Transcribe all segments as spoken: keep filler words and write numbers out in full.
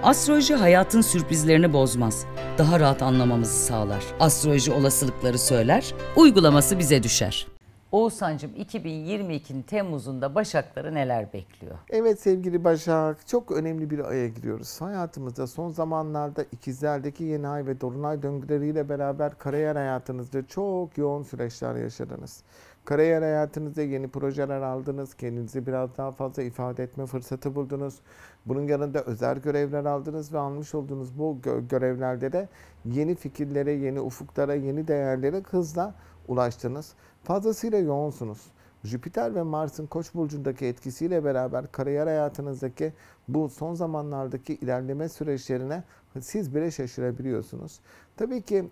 Astroloji hayatın sürprizlerini bozmaz. Daha rahat anlamamızı sağlar. Astroloji olasılıkları söyler, uygulaması bize düşer. Oğuzhan'cığım iki bin yirmi ikinin Temmuz'unda Başakları neler bekliyor? Evet sevgili Başak, çok önemli bir aya giriyoruz. Hayatımızda son zamanlarda ikizlerdeki yeni ay ve dolunay döngüleriyle beraber kariyer hayatınızda çok yoğun süreçler yaşadınız. Kariyer hayatınızda yeni projeler aldınız, kendinizi biraz daha fazla ifade etme fırsatı buldunuz. Bunun yanında özel görevler aldınız ve almış olduğunuz bu gö görevlerde de yeni fikirlere, yeni ufuklara, yeni değerlere hızla ulaştınız. Fazlasıyla yoğunsunuz. Jüpiter ve Mars'ın Koç burcundaki etkisiyle beraber kariyer hayatınızdaki bu son zamanlardaki ilerleme süreçlerine siz bile şaşırabiliyorsunuz. Tabii ki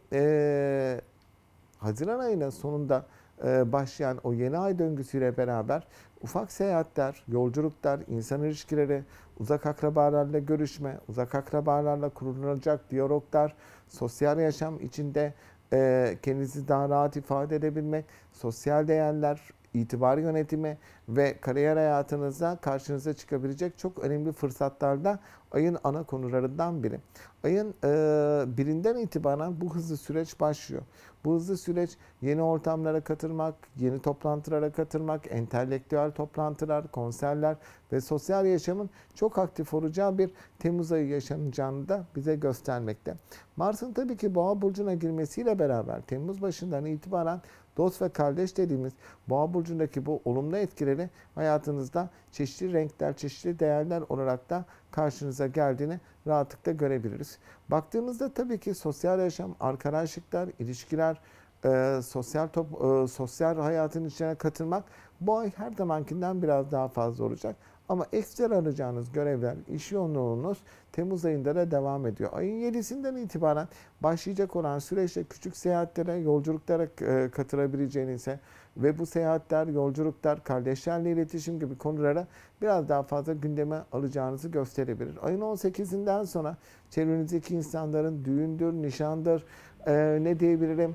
ee, Haziran ayının sonunda ee, başlayan o yeni ay döngüsüyle beraber ufak seyahatler, yolculuklar, insan ilişkileri, uzak akrabalarla görüşme, uzak akrabalarla kurulacak diyaloglar, sosyal yaşam içinde e, kendinizi daha rahat ifade edebilmek, sosyal değerler, itibar yönetimi ve kariyer hayatınızda karşınıza çıkabilecek çok önemli fırsatlarda ayın ana konularından biri. Ayın e, birinden itibaren bu hızlı süreç başlıyor. Bu hızlı süreç yeni ortamlara katılmak, yeni toplantılara katılmak, entelektüel toplantılar, konserler ve sosyal yaşamın çok aktif olacağı bir Temmuz ayı yaşanacağını da bize göstermekte. Mars'ın tabii ki Boğa burcuna girmesiyle beraber Temmuz başından itibaren dost ve kardeş dediğimiz Boğa burcundaki bu olumlu etkileri hayatınızda çeşitli renkler, çeşitli değerler olarak da karşınıza geldiğini rahatlıkla görebiliriz. Baktığımızda tabii ki sosyal yaşam, arkadaşlıklar, ilişkiler, e, sosyal top, e, sosyal hayatın içine katılmak bu ay her zamankinden biraz daha fazla olacak. Ama ekstra alacağınız görevler, iş yoğunluğunuz Temmuz ayında da devam ediyor. Ayın yedisinden itibaren başlayacak olan süreçte küçük seyahatlere, yolculuklara e, katılabileceğinize ve bu seyahatler, yolculuklar, kardeşlerle iletişim gibi konulara biraz daha fazla gündeme alacağınızı gösterebilir. Ayın on sekizinden sonra çevrenizdeki insanların düğündür, nişandır, e, ne diyebilirim,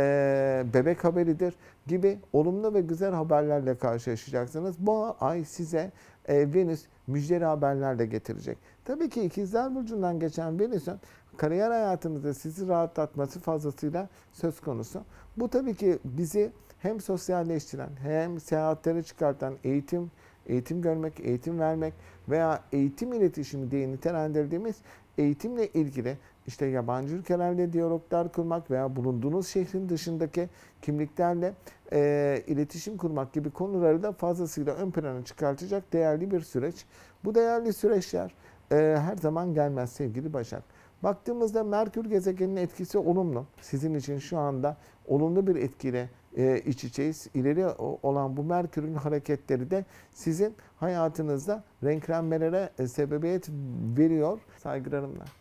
e, bebek haberidir gibi olumlu ve güzel haberlerle karşılaşacaksınız. Bu ay size e, Venüs müjdeli haberlerle getirecek. Tabii ki İkizler Burcu'ndan geçen Venüs'ün kariyer hayatınızda sizi rahatlatması fazlasıyla söz konusu. Bu tabii ki bizi hem sosyalleştiren hem seyahatlere çıkartan eğitim, eğitim görmek, eğitim vermek veya eğitim iletişimi diye nitelendirdiğimiz eğitimle ilgili işte yabancı ülkelerle diyaloglar kurmak veya bulunduğunuz şehrin dışındaki kimliklerle e, iletişim kurmak gibi konuları da fazlasıyla ön plana çıkartacak değerli bir süreç. Bu değerli süreçler e, her zaman gelmez sevgili Başak. Baktığımızda Merkür gezegeninin etkisi olumlu. Sizin için şu anda olumlu bir etkiyle e, iç içeyiz. İleri olan bu Merkür'ün hareketleri de sizin hayatınızda renklenmelere e, sebebiyet veriyor. Saygılarımla.